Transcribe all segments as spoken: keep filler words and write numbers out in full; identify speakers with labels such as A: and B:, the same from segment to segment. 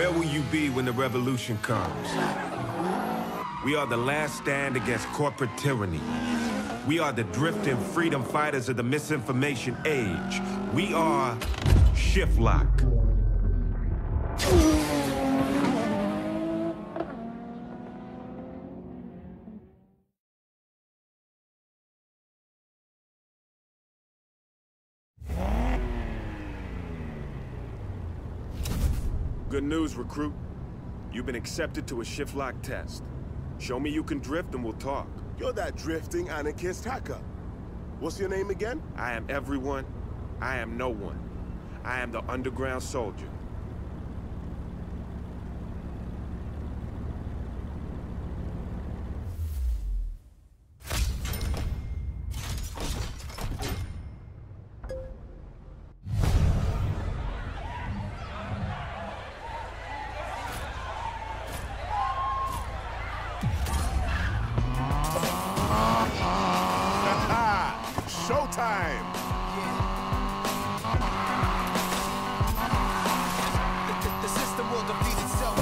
A: Where will you be when the revolution comes? We are the last stand against corporate tyranny. We are the drifting freedom fighters of the misinformation age. We are Shift Lock. Good news, recruit. You've been accepted to a Shift Lock test. Show me you can drift and we'll talk.
B: You're that drifting anarchist hacker. What's your name again?
A: I am everyone. I am no one. I am the underground soldier.
B: Showtime!
C: The system will defeat itself.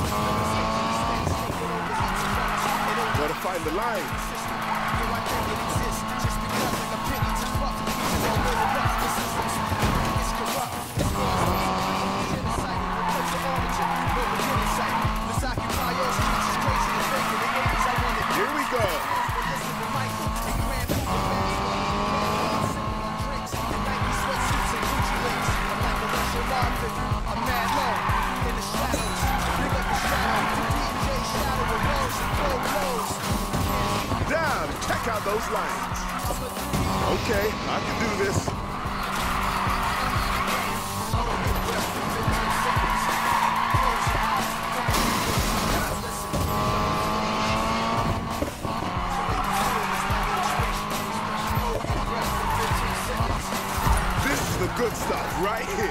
B: Gotta find the lines.
C: Your identity exists just because like a penny to fuck. Pieces all little rough. The system's it's corrupt. It's genocide. Replace the origin. No beginning sight. Let's occupy all streets. It's crazy to think in the eighties I wanted.
B: Here we go.
C: Listen to Michael and Grand Poobah. I'm mad low in the shadows. Big up the shadow. D J shadow with rose and flow blows.
B: Damn, check out those lines. Okay, I can do this. This is the good stuff right here.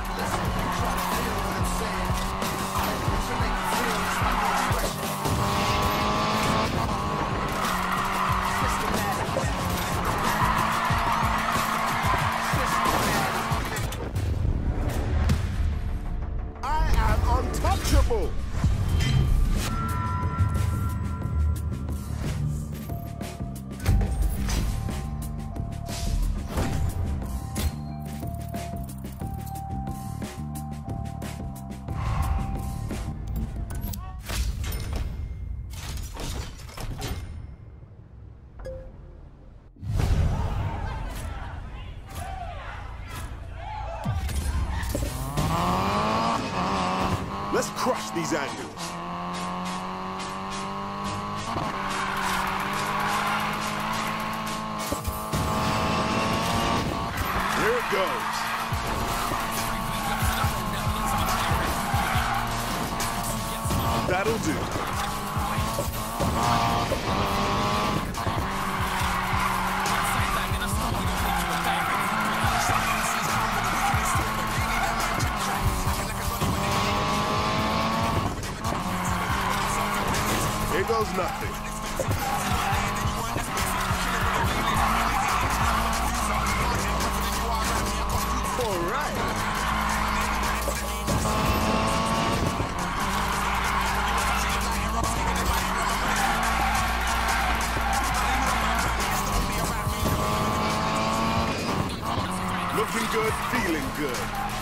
B: I am untouchable. Let's crush these angles. Here it goes. That'll do. Here goes nothing. All right. Looking good, feeling good.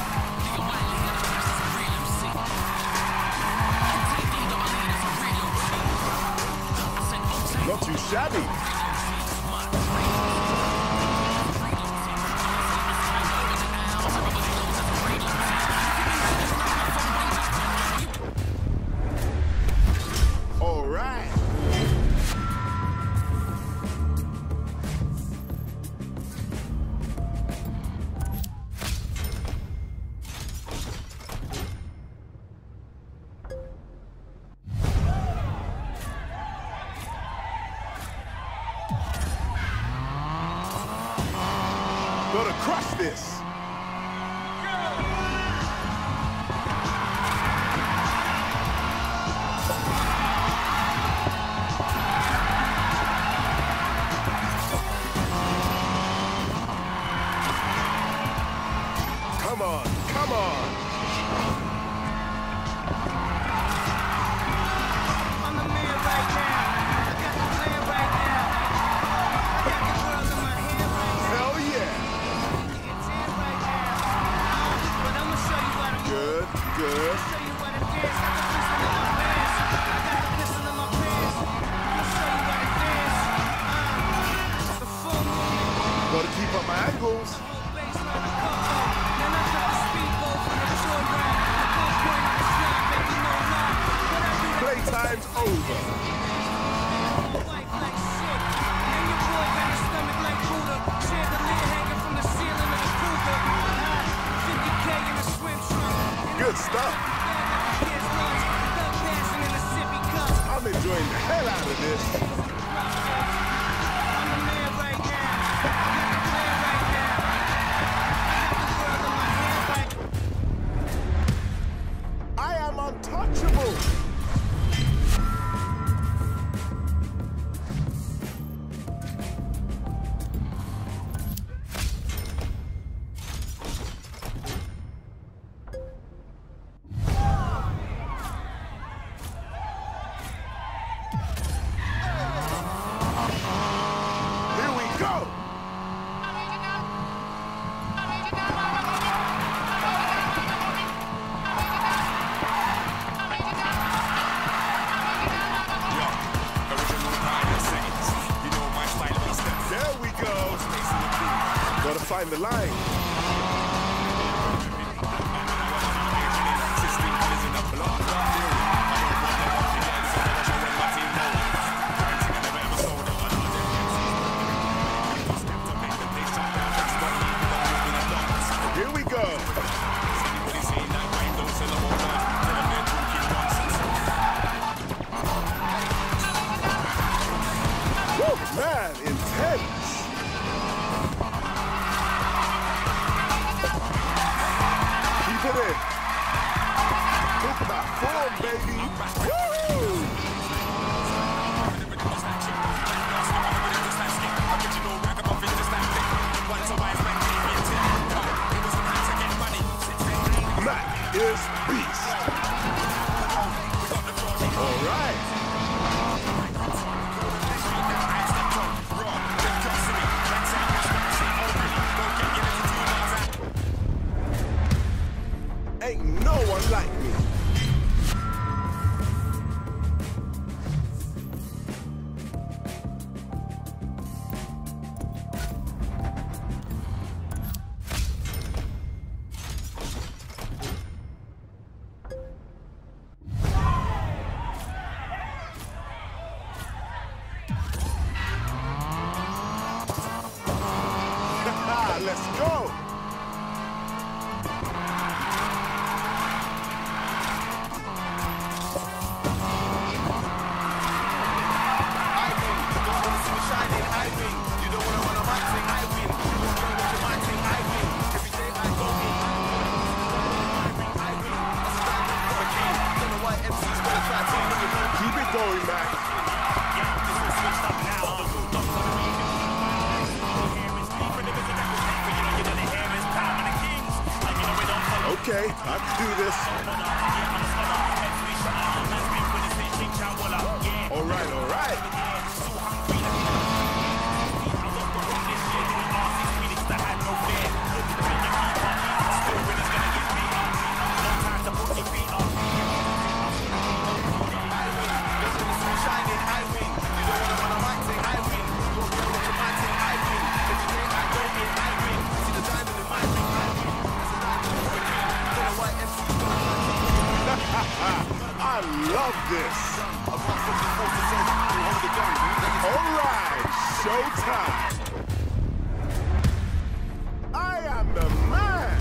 B: Not too shabby. All right. Gotta crush this. Come on, come on. playtime's over. Good stuff. I'm enjoying the hell out of this. I am untouchable. Find the line. Here we go. Woo, man, intense. Put it in. Look at that form, baby. Woo! Mac is beast. All right. Ain't no one like me. Let's go. Keep it going, Mac. Okay, I can do this. All right, all right. I love this. All right, showtime. I am the man.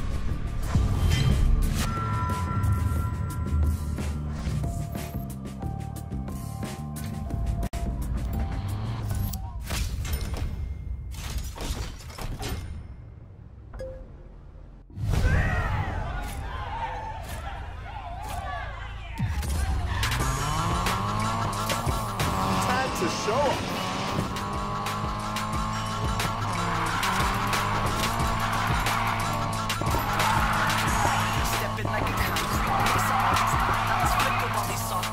B: To show up.
C: Stepping like a concrete piece of art. Let's flicker while they soft.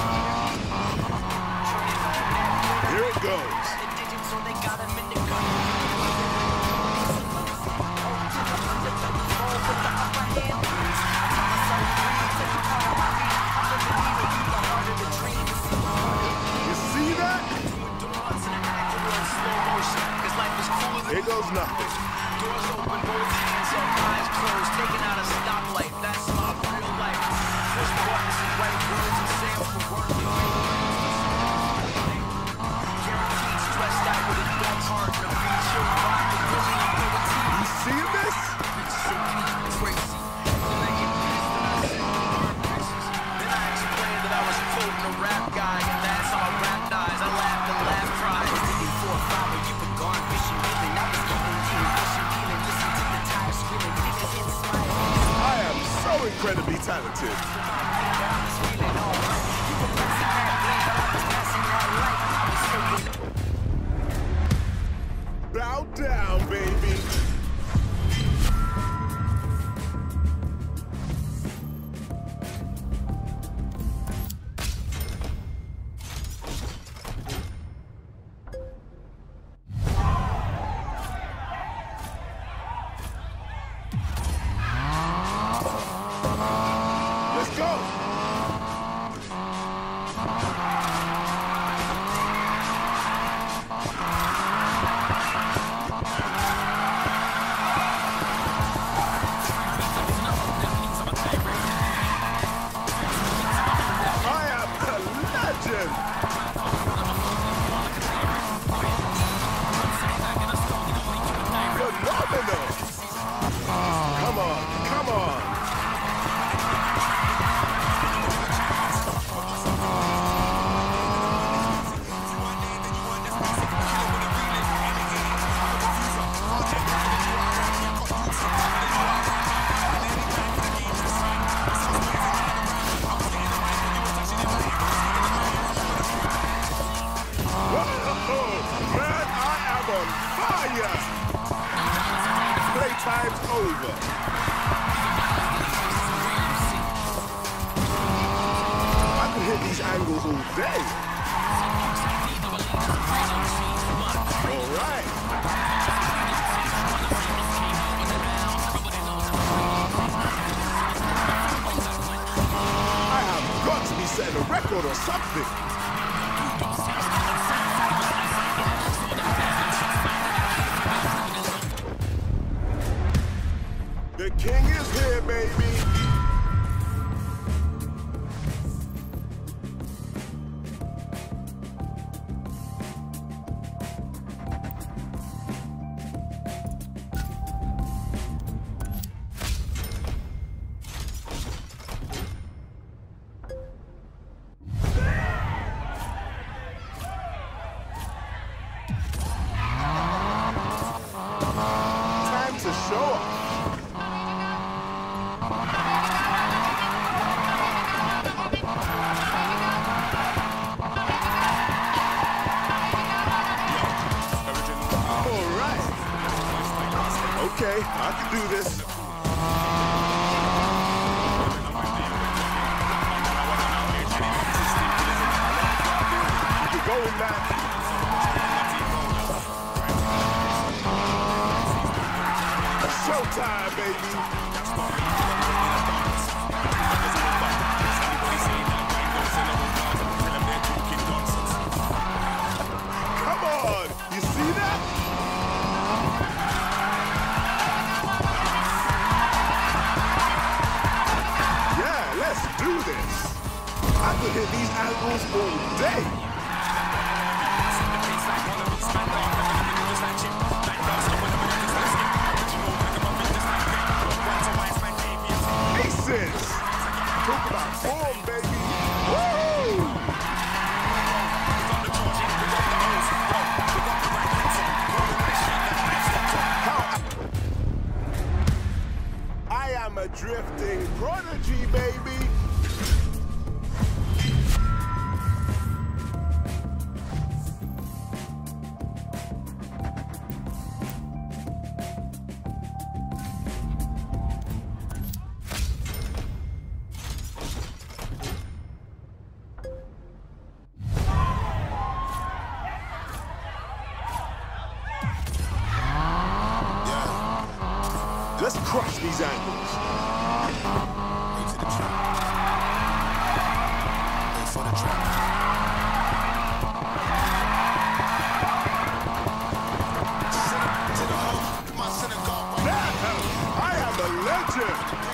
B: Here it goes.
C: The digits, so they got him in the gun.
B: You see that? Here goes nothing.
C: Doors open, both hands up, eyes closed, taking out a stoplight. That's my real life. Push buttons and write words and sample. a rap guy, and that's how my rap dies. I laughed and laughed, cried. Looking for a flower, you were gone, fishing, feeling. I was eating, eating, fishing, feeling. Listen to the tires screaming, feeling inspired.
B: I am so incredibly talented. Bow down, baby. Let's go. Come on, come on. Playtime's over. I could hit these angles all day. All right. I have got to be setting a record or something. The king is here, baby. Time to show off. Okay, I can do this. You can go in that. Showtime, baby. Come on, you see that? Let's do this. I could hit these angles all day. Aces. Talk about form, baby. Woo! I am a drifting prodigy, baby. Let's crush these angles. Into the trap. Wait for the trap. To the home, my synagogue. Now, I am a legend.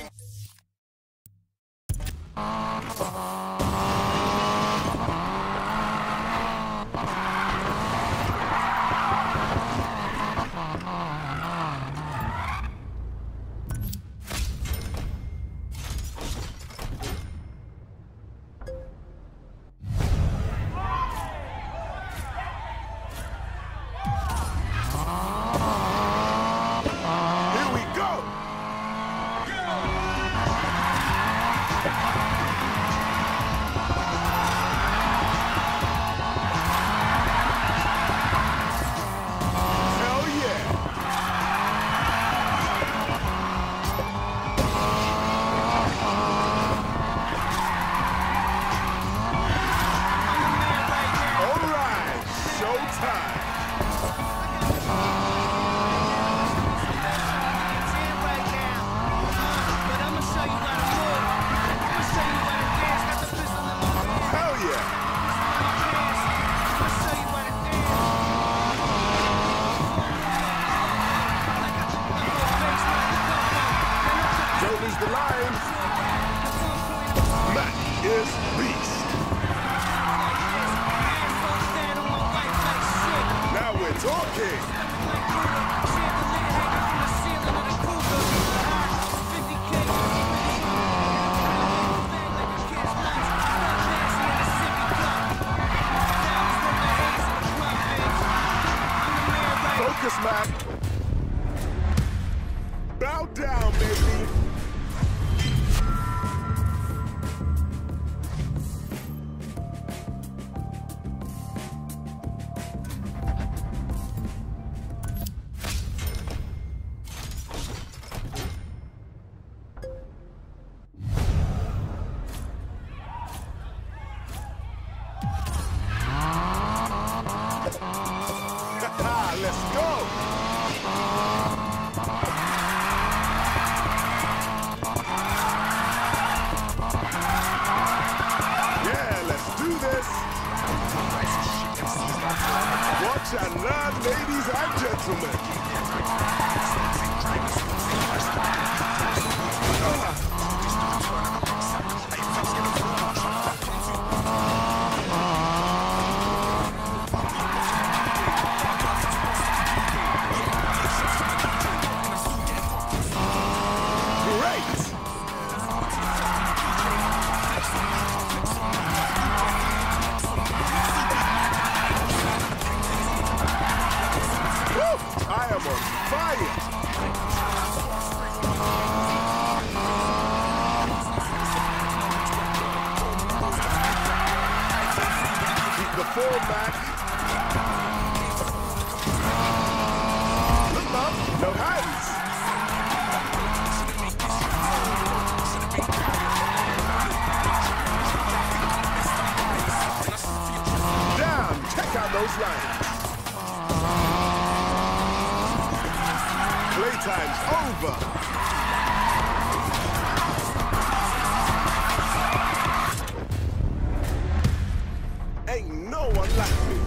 B: Watch and learn, ladies and gentlemen. I am on fire! Keep the form back. Look up, no hands. Damn, check out those lines. Playtime's over. Ain't no one like me.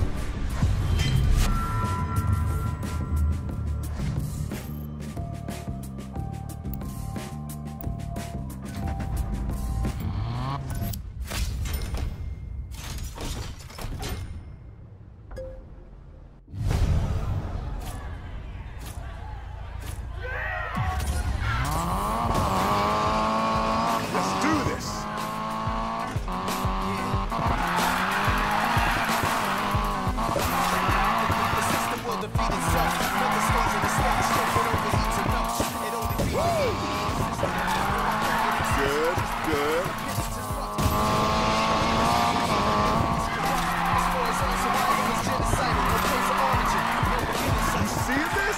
B: Good, good. You see this?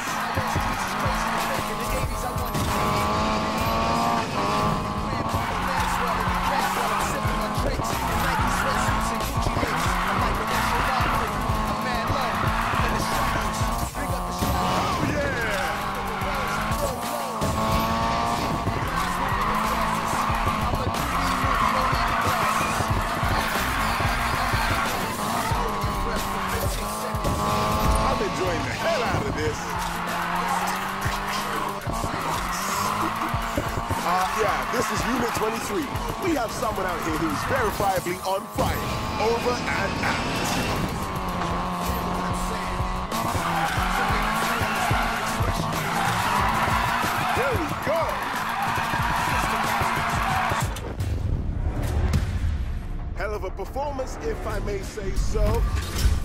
B: Enjoying the hell out of this. Uh, yeah, this is Unit twenty-three. We have someone out here who's verifiably on fire. Over and out. There we go. Hell of a performance, if I may say so.